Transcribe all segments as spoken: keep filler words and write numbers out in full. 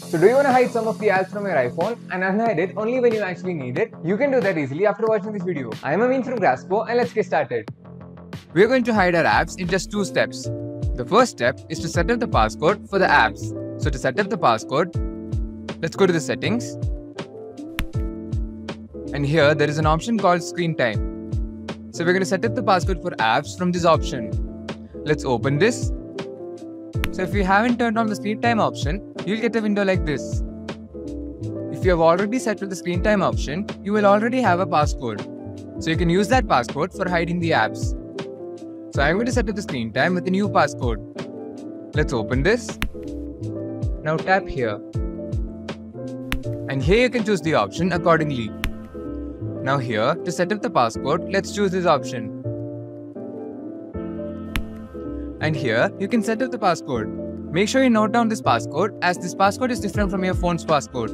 So do you want to hide some of the apps from your iPhone and unhide it only when you actually need it? You can do that easily after watching this video. I am Amin from Graspo and let's get started. We are going to hide our apps in just two steps. The first step is to set up the passcode for the apps. So to set up the passcode, let's go to the settings. And here there is an option called screen time. So we're going to set up the passcode for apps from this option. Let's open this. So if you haven't turned on the screen time option, you'll get a window like this. If you have already set with the screen time option, you will already have a passcode. So you can use that passcode for hiding the apps. So I'm going to set up the screen time with a new passcode. Let's open this. Now tap here. And here you can choose the option accordingly. Now here, to set up the passcode, let's choose this option. And here, you can set up the passcode. Make sure you note down this passcode as this passcode is different from your phone's passcode.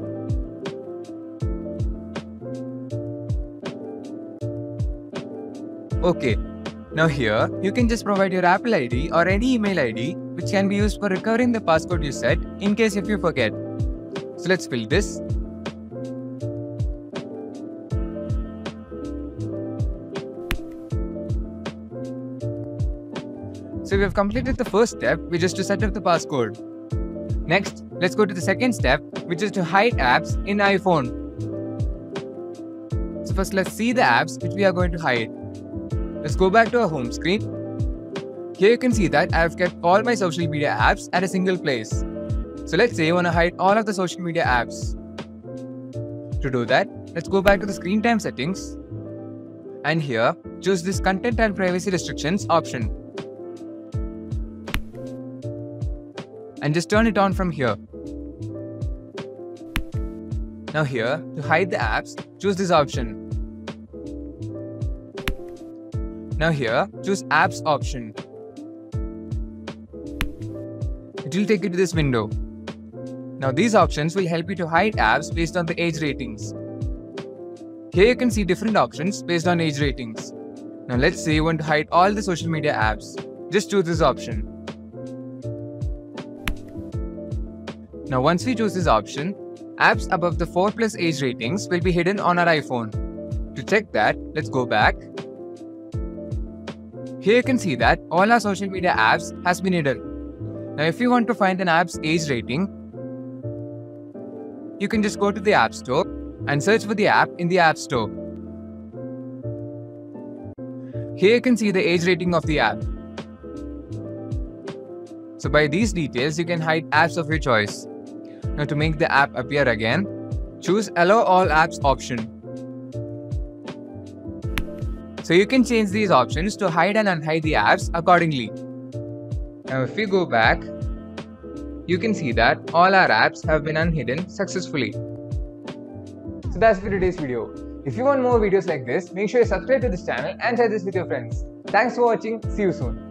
Okay, now here, you can just provide your Apple I D or any email I D which can be used for recovering the passcode you set in case if you forget. So let's fill this. So we have completed the first step, which is to set up the passcode. Next, let's go to the second step, which is to hide apps in iPhone. So first let's see the apps which we are going to hide. Let's go back to our home screen. Here you can see that I have kept all my social media apps at a single place. So let's say you want to hide all of the social media apps. To do that, let's go back to the screen time settings. And here, choose this content and privacy restrictions option. And just turn it on from here. Now here, to hide the apps, choose this option. Now here, choose apps option. It will take you to this window. Now these options will help you to hide apps based on the age ratings. Here you can see different options based on age ratings. Now let's say you want to hide all the social media apps. Just choose this option. Now once we choose this option, apps above the four plus age ratings will be hidden on our iPhone. To check that, let's go back. Here you can see that all our social media apps has been hidden. Now if you want to find an app's age rating, you can just go to the App Store and search for the app in the App Store. Here you can see the age rating of the app. So by these details, you can hide apps of your choice. Now to make the app appear again, choose Allow All Apps option. So you can change these options to hide and unhide the apps accordingly. Now if we go back, you can see that all our apps have been unhidden successfully. So that's for today's video. If you want more videos like this, make sure you subscribe to this channel and share this with your friends. Thanks for watching. See you soon.